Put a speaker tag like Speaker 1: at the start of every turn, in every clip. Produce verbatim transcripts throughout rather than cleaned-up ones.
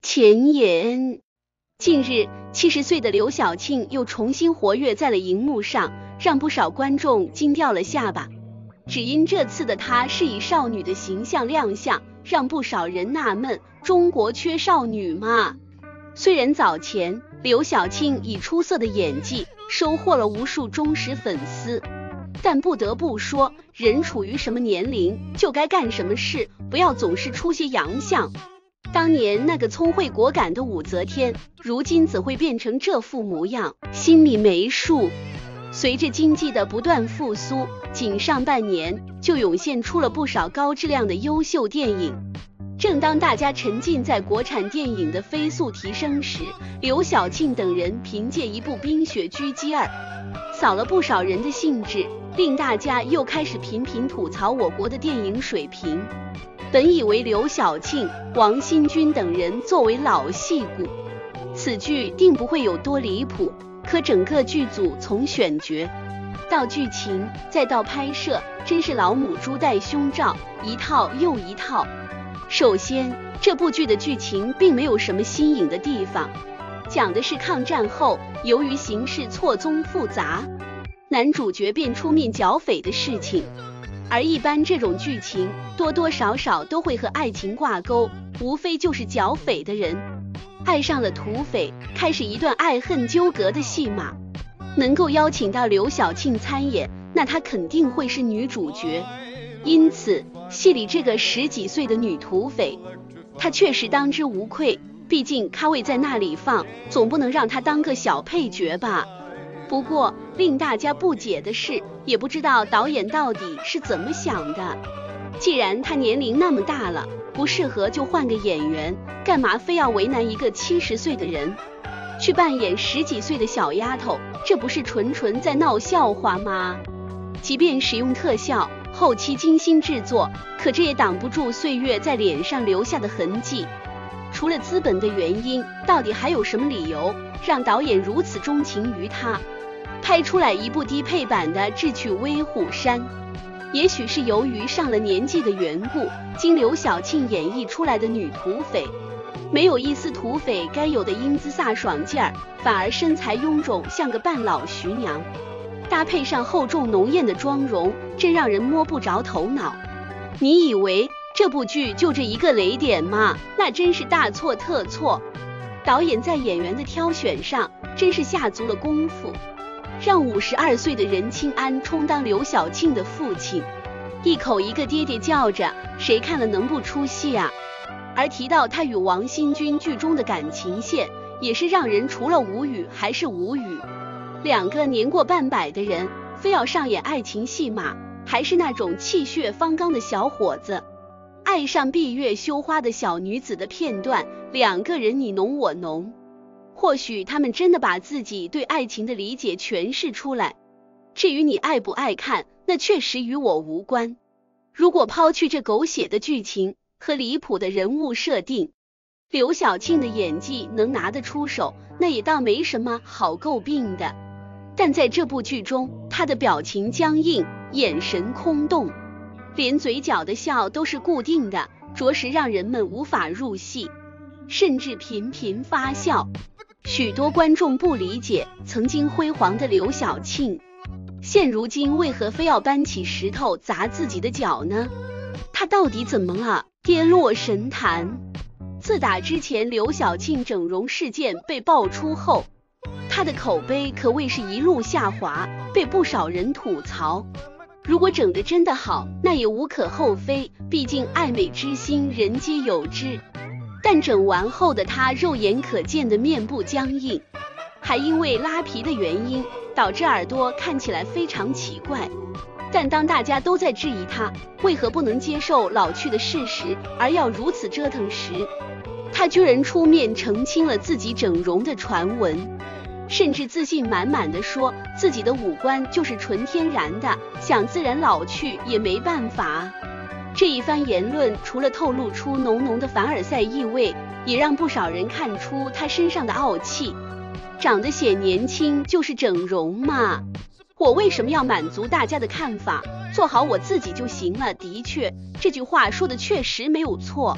Speaker 1: 前言，近日七十岁的刘晓庆又重新活跃在了荧幕上，让不少观众惊掉了下巴。只因这次的她是以少女的形象亮相，让不少人纳闷，中国缺少女吗？虽然早前刘晓庆以出色的演技收获了无数忠实粉丝，但不得不说，人处于什么年龄就该干什么事，不要总是出些洋相。当年那个聪慧果敢的武则天，如今怎会变成这副模样？心里没数。随着经济的不断复苏，仅上半年就涌现出了不少高质量的优秀电影。正当大家沉浸在国产电影的飞速提升时，刘晓庆等人凭借一部《冰雪狙击二》扫了不少人的兴致，令大家又开始频频吐槽我国的电影水平。本以为刘晓庆、王新军等人作为老戏骨，此剧定不会有多离谱，可整个剧组从选角到剧情再到拍摄，真是老母猪戴胸罩，一套又一套。首先，这部剧的剧情并没有什么新颖的地方，讲的是抗战后由于形势错综复杂，男主角便出面剿匪的事情。而一般这种剧情多多少少都会和爱情挂钩，无非就是剿匪的人爱上了土匪，开始一段爱恨纠葛的戏码。能够邀请到刘晓庆参演，那她肯定会是女主角。因此戏里这个十几岁的女土匪，她确实当之无愧，毕竟咖位在那里放，总不能让她当个小配角吧。不过令大家不解的是，也不知道导演到底是怎么想的，既然她年龄那么大了，不适合就换个演员，干嘛非要为难一个七十岁的人去扮演十几岁的小丫头？这不是纯纯在闹笑话吗？即便使用特效，后期精心制作，可这也挡不住岁月在脸上留下的痕迹。除了资本的原因，到底还有什么理由让导演如此钟情于她，拍出来一部低配版的《智取威虎山》？也许是由于上了年纪的缘故，经刘晓庆演绎出来的女土匪没有一丝土匪该有的英姿飒爽劲儿，反而身材臃肿，像个半老徐娘，搭配上厚重浓艳的妆容，真让人摸不着头脑。你以为这部剧就这一个雷点吗？那真是大错特错。导演在演员的挑选上真是下足了功夫，让五十二岁的任清安充当刘晓庆的父亲，一口一个爹爹叫着，谁看了能不出戏啊？而提到他与王新军剧中的感情线，也是让人除了无语还是无语。两个年过半百的人非要上演爱情戏码，还是那种气血方刚的小伙子爱上闭月羞花的小女子的片段，两个人你侬我侬。或许他们真的把自己对爱情的理解诠释出来，至于你爱不爱看，那确实与我无关。如果抛去这狗血的剧情和离谱的人物设定，刘晓庆的演技能拿得出手，那也倒没什么好诟病的。但在这部剧中，她的表情僵硬，眼神空洞，连嘴角的笑都是固定的，着实让人们无法入戏，甚至频频发笑。许多观众不理解，曾经辉煌的刘晓庆，现如今为何非要搬起石头砸自己的脚呢？她到底怎么了？跌落神坛。自打之前刘晓庆整容事件被爆出后，她的口碑可谓是一路下滑，被不少人吐槽。如果整得真的好，那也无可厚非，毕竟爱美之心人皆有之。但整完后的她肉眼可见的面部僵硬，还因为拉皮的原因导致耳朵看起来非常奇怪。但当大家都在质疑她为何不能接受老去的事实，而要如此折腾时，她居然出面澄清了自己整容的传闻，甚至自信满满的说自己的五官就是纯天然的，想自然老去也没办法。这一番言论除了透露出浓浓的凡尔赛意味，也让不少人看出她身上的傲气。长得显年轻就是整容嘛？我为什么要满足大家的看法，做好我自己就行了？的确，这句话说的确实没有错。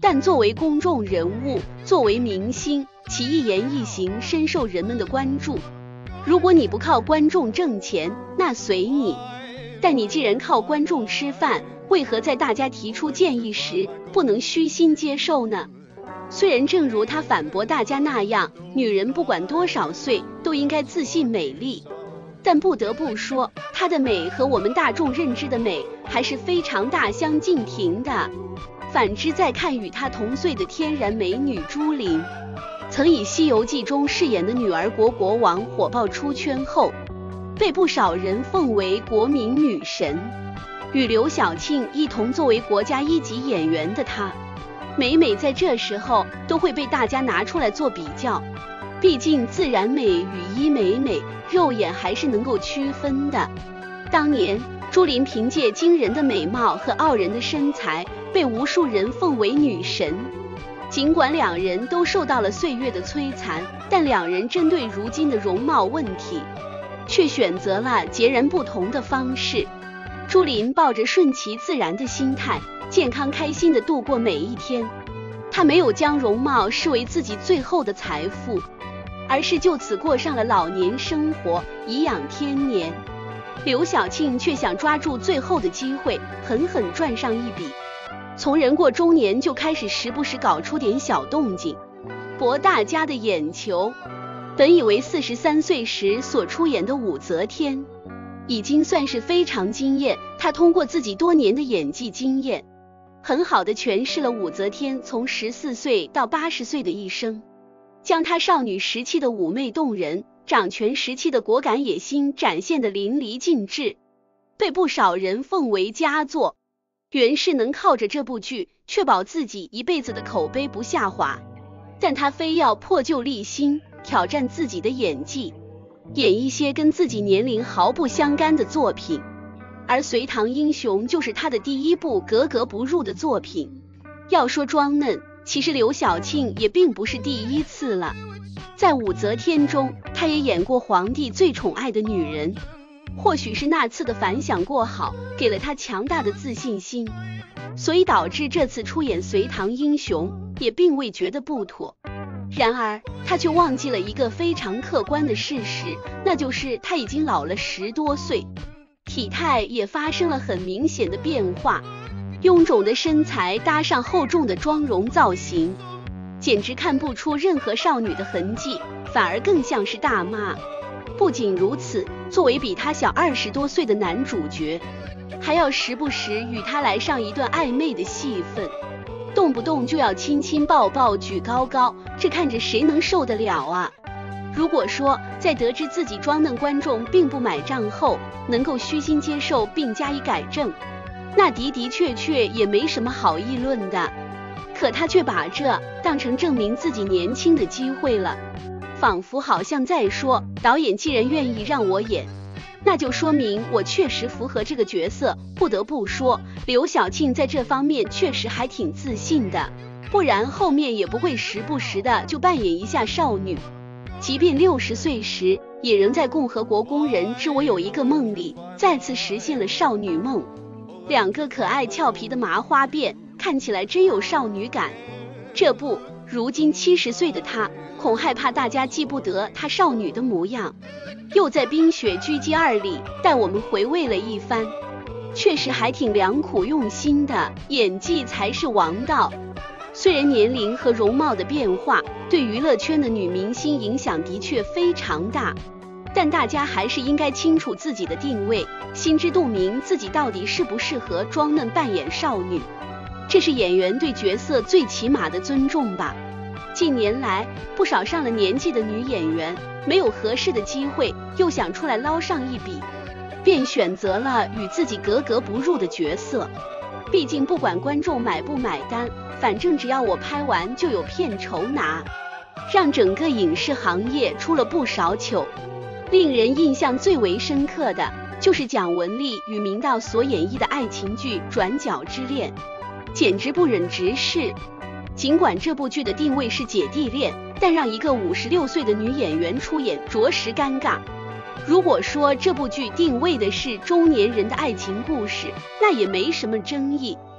Speaker 1: 但作为公众人物，作为明星，其一言一行深受人们的关注。如果你不靠观众挣钱，那随你。但你既然靠观众吃饭，为何在大家提出建议时不能虚心接受呢？虽然正如他反驳大家那样，女人不管多少岁都应该自信美丽，但不得不说，她的美和我们大众认知的美还是非常大相径庭的。反之，再看与她同岁的天然美女朱琳，曾以《西游记》中饰演的女儿国国王火爆出圈后，被不少人奉为国民女神。与刘晓庆一同作为国家一级演员的她，每每在这时候都会被大家拿出来做比较。毕竟自然美与医美美，肉眼还是能够区分的。当年朱琳凭借惊人的美貌和傲人的身材，被无数人奉为女神。尽管两人都受到了岁月的摧残，但两人针对如今的容貌问题，却选择了截然不同的方式。朱琳抱着顺其自然的心态，健康开心地度过每一天。她没有将容貌视为自己最后的财富，而是就此过上了老年生活，颐养天年。刘晓庆却想抓住最后的机会，狠狠赚上一笔。从人过中年就开始时不时搞出点小动静，博大家的眼球。本以为四十三岁时所出演的武则天已经算是非常惊艳，她通过自己多年的演技经验，很好地诠释了武则天从十四岁到八十岁的一生，将她少女时期的妩媚动人，掌权时期的果敢野心展现得淋漓尽致，被不少人奉为佳作。袁氏能靠着这部剧确保自己一辈子的口碑不下滑，但她非要破旧立新，挑战自己的演技，演一些跟自己年龄毫不相干的作品。而《隋唐英雄》就是她的第一部格格不入的作品。要说装嫩，其实刘晓庆也并不是第一次了。在武则天中，她也演过皇帝最宠爱的女人。或许是那次的反响过好，给了她强大的自信心，所以导致这次出演《隋唐英雄》也并未觉得不妥。然而她却忘记了一个非常客观的事实，那就是她已经老了十多岁，体态也发生了很明显的变化。臃肿的身材搭上厚重的妆容造型，简直看不出任何少女的痕迹，反而更像是大妈。不仅如此，作为比他小二十多岁的男主角，还要时不时与他来上一段暧昧的戏份，动不动就要亲亲抱抱举高高，这看着谁能受得了啊？如果说在得知自己装嫩观众并不买账后，能够虚心接受并加以改正，那的的确确也没什么好议论的。可他却把这当成证明自己年轻的机会了，仿佛好像在说，导演既然愿意让我演，那就说明我确实符合这个角色。不得不说，刘晓庆在这方面确实还挺自信的，不然后面也不会时不时的就扮演一下少女。即便六十岁时，也仍在共和国工人之我有一个梦里再次实现了少女梦。两个可爱俏皮的麻花辫，看起来真有少女感。这不，如今七十岁的她，恐害怕大家记不得她少女的模样，又在《冰雪狙击二》里带我们回味了一番，确实还挺良苦用心的，演技才是王道。虽然年龄和容貌的变化对娱乐圈的女明星影响的确非常大，但大家还是应该清楚自己的定位，心知肚明自己到底适不适合装嫩扮演少女，这是演员对角色最起码的尊重吧。近年来，不少上了年纪的女演员没有合适的机会，又想出来捞上一笔，便选择了与自己格格不入的角色。毕竟不管观众买不买单，反正只要我拍完就有片酬拿，让整个影视行业出了不少糗。令人印象最为深刻的就是蒋雯丽与明道所演绎的爱情剧《转角之恋》，简直不忍直视。尽管这部剧的定位是姐弟恋，但让一个五十六岁的女演员出演着实尴尬。如果说这部剧定位的是中年人的爱情故事，那也没什么争议。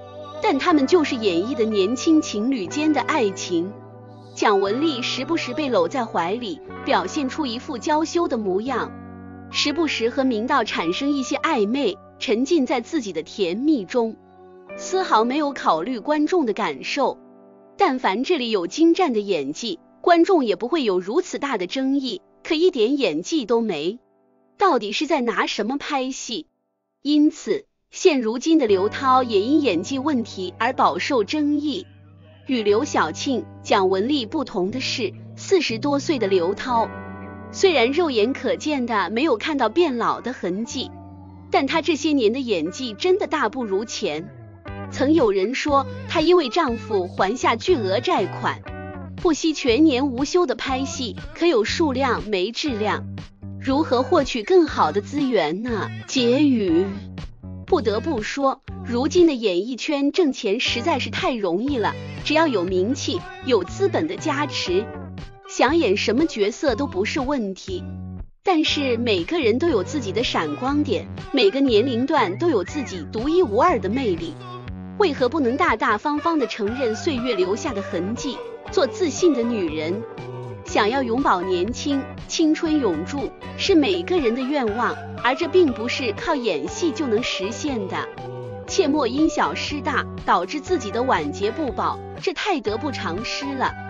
Speaker 1: 但他们就是演绎的年轻情侣间的爱情。蒋雯丽时不时被搂在怀里，表现出一副娇羞的模样，时不时和明道产生一些暧昧，沉浸在自己的甜蜜中，丝毫没有考虑观众的感受。但凡这里有精湛的演技，观众也不会有如此大的争议，可一点演技都没，到底是在拿什么拍戏？因此现如今的刘涛也因演技问题而饱受争议。与刘晓庆、蒋雯丽不同的是，四十多岁的刘涛虽然肉眼可见的没有看到变老的痕迹，但她这些年的演技真的大不如前。曾有人说她因为丈夫还下巨额债款，不惜全年无休的拍戏，可有数量没质量，如何获取更好的资源呢？结语不得不说，如今的演艺圈挣钱实在是太容易了，只要有名气，有资本的加持，想演什么角色都不是问题。但是每个人都有自己的闪光点，每个年龄段都有自己独一无二的魅力，为何不能大大方方地承认岁月留下的痕迹，做自信的女人？想要永葆年轻，青春永驻，是每个人的愿望，而这并不是靠演戏就能实现的。切莫因小失大，导致自己的晚节不保，这太得不偿失了。